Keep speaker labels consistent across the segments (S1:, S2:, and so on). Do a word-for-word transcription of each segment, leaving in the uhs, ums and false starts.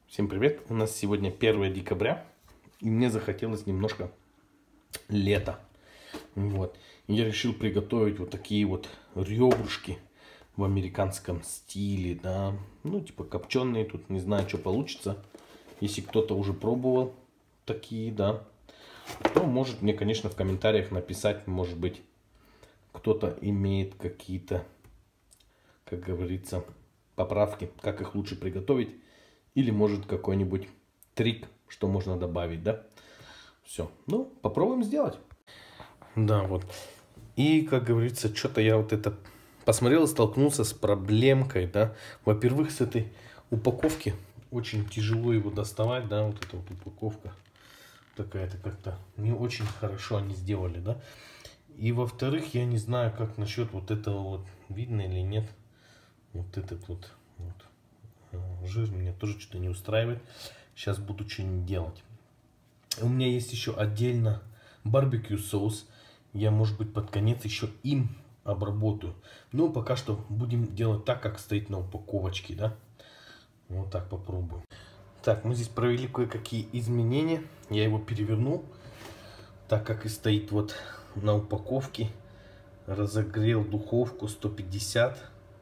S1: Всем привет! У нас сегодня первое декабря, и мне захотелось немножко лета. Вот. И я решил приготовить вот такие вот ребрышки в американском стиле, да. Ну, типа копченые, тут не знаю, что получится. Если кто-то уже пробовал такие, да, то может мне, конечно, в комментариях написать, может быть, кто-то имеет какие-то, как говорится, поправки, как их лучше приготовить. Или может какой-нибудь трик, что можно добавить, да? Все. Ну, попробуем сделать. Да, вот. И, как говорится, что-то я вот это посмотрел и столкнулся с проблемкой, да. Во-первых, с этой упаковки очень тяжело его доставать, да, вот эта вот упаковка. Такая-то как-то не очень хорошо они сделали, да. И, во-вторых, я не знаю, как насчет вот этого вот, видно или нет. Вот этот вот, вот. Жир меня тоже что-то не устраивает. Сейчас буду что-нибудь делать. У меня есть еще отдельно барбекю соус. Я, может быть, под конец еще им обработаю. Но пока что будем делать так, как стоит на упаковочке, да. Вот так попробуем. Так, мы здесь провели кое-какие изменения. Я его перевернул, так как и стоит вот на упаковке. Разогрел духовку сто пятьдесят.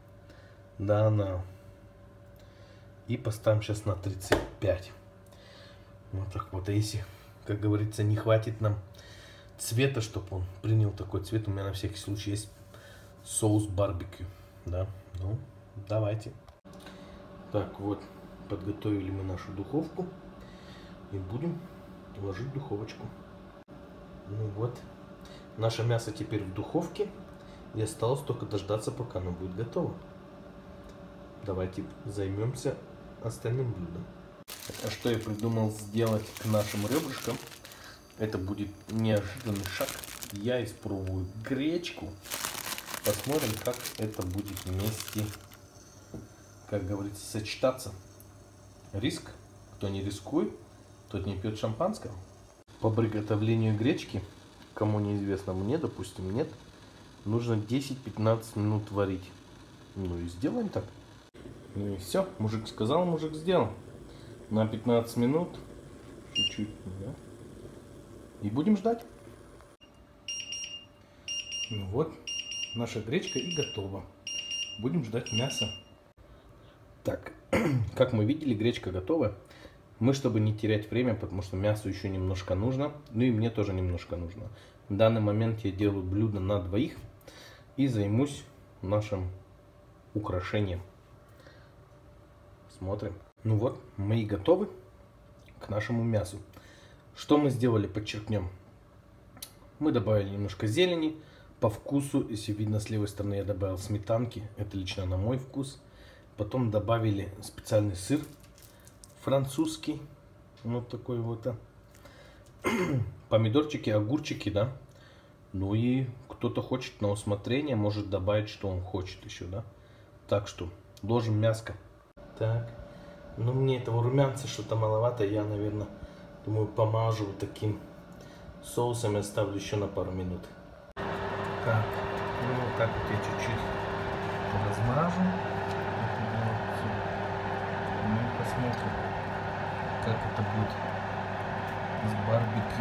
S1: Да, на... И поставим сейчас на тридцать пять. Вот так вот. А если, как говорится, не хватит нам цвета, чтобы он принял такой цвет, у меня на всякий случай есть соус барбекю. Да, ну, давайте. Так, вот, подготовили мы нашу духовку. И будем ложить в духовочку. Ну вот, наше мясо теперь в духовке. И осталось только дождаться, пока оно будет готово. Давайте займемся остальным блюдом. А что я придумал сделать к нашим ребрышкам? Это будет неожиданный шаг. Я испробую гречку. Посмотрим, как это будет вместе, как говорится, сочетаться. Риск. Кто не рискует, тот не пьет шампанского. По приготовлению гречки, кому неизвестно, мне, допустим, нет, нужно десять-пятнадцать минут варить. Ну и сделаем так. Ну и все, мужик сказал, мужик сделал. На пятнадцать минут, чуть-чуть, да? И будем ждать. Ну вот, наша гречка и готова. Будем ждать мяса. Так, как мы видели, гречка готова. Мы, чтобы не терять время, потому что мясу еще немножко нужно, ну и мне тоже немножко нужно. В данный момент я делаю блюдо на двоих и займусь нашим украшением. Смотрим. Ну вот, мы и готовы к нашему мясу. Что мы сделали, подчеркнем. Мы добавили немножко зелени. По вкусу, если видно с левой стороны, я добавил сметанки. Это лично на мой вкус. Потом добавили специальный сыр французский. Вот такой вот. Помидорчики, огурчики, да. Ну и кто-то хочет на усмотрение, может добавить, что он хочет еще, да. Так что ложим мяско. Так, ну мне этого румянца что-то маловато, я, наверное, думаю, помажу вот таким соусом и оставлю еще на пару минут. Так, ну вот так вот я чуть-чуть размажу. Ну и посмотрим, как это будет с барбекю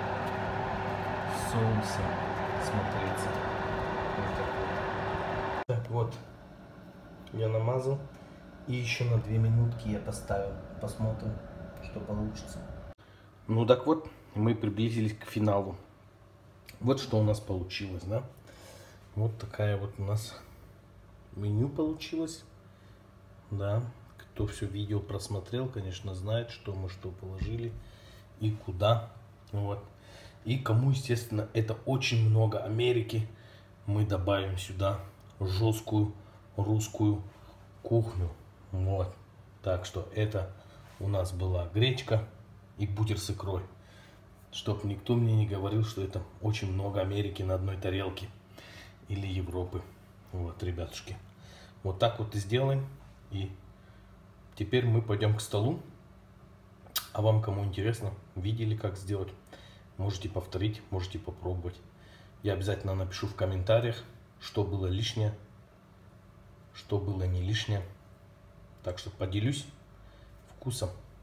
S1: соусом смотреться. Вот так вот. Так вот, я намазал. И еще на две минутки я поставил. Посмотрим, что получится. Ну так вот, мы приблизились к финалу. Вот что у нас получилось, да? Вот такая вот у нас меню получилось. Да, кто все видео просмотрел, конечно, знает, что мы что положили и куда. Вот. И кому, естественно, это очень много Америки, мы добавим сюда жесткую русскую кухню. Вот, так что это у нас была гречка и бутер с икрой. Чтоб никто мне не говорил, что это очень много Америки на одной тарелке. Или Европы. Вот, ребятушки. Вот так вот и сделаем. И теперь мы пойдем к столу. А вам, кому интересно, видели, как сделать, можете повторить, можете попробовать. Я обязательно напишу в комментариях, что было лишнее, что было не лишнее. Так что поделюсь вкусом.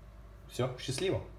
S1: Все, счастливо.